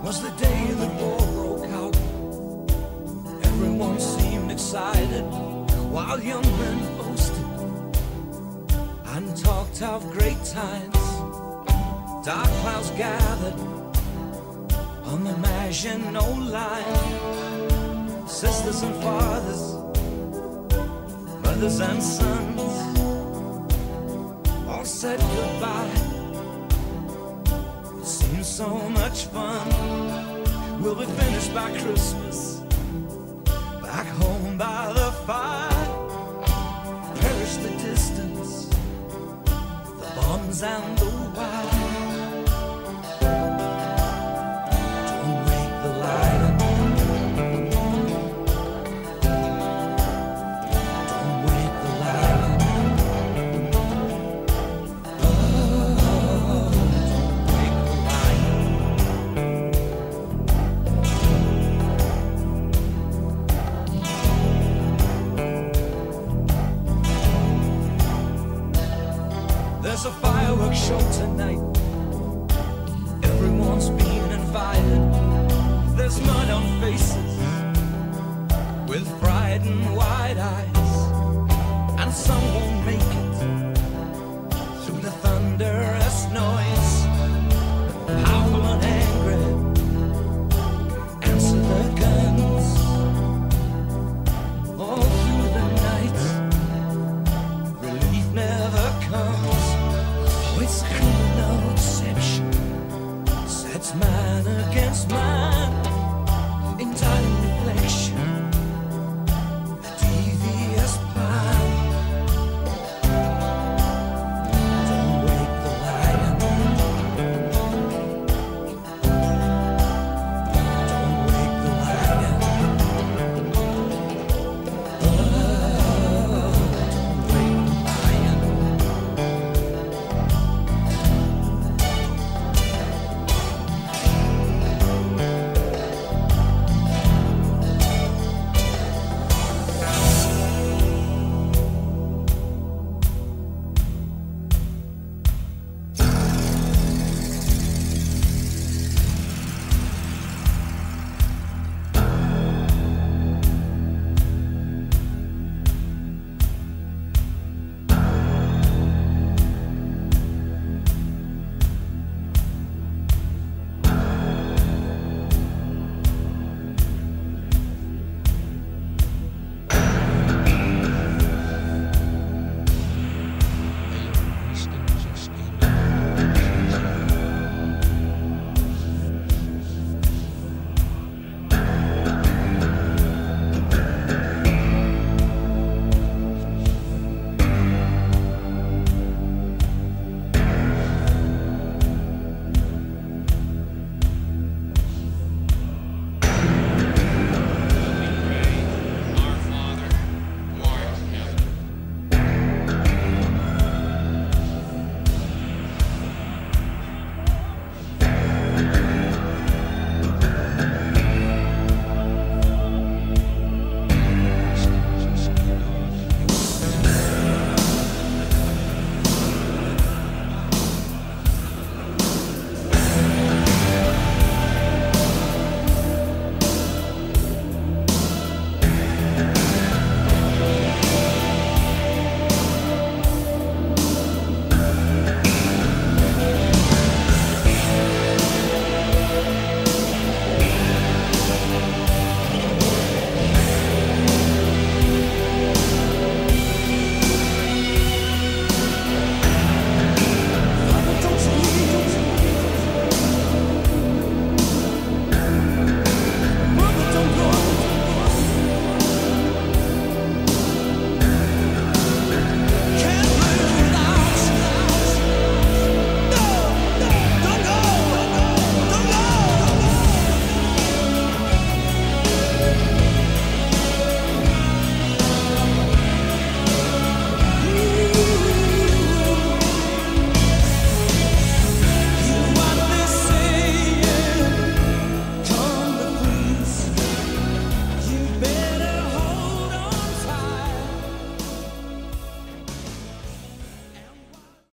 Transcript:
was the day the war broke out. Everyone seemed excited while young men boasted and talked of great times. Dark clouds gathered on the Maginot Line. Sisters and fathers, brothers and sons, all said goodbye. It seems so much fun. We'll be finished by Christmas, back home by the fire. Perish the distance, the bombs and the wire. Don't wake the light up. Don't wake the light up. Oh, don't wake the light up. There's a fireworks show tonight. Everyone's being invited. There's mud on faces with fright and wide eyes, and some won't make it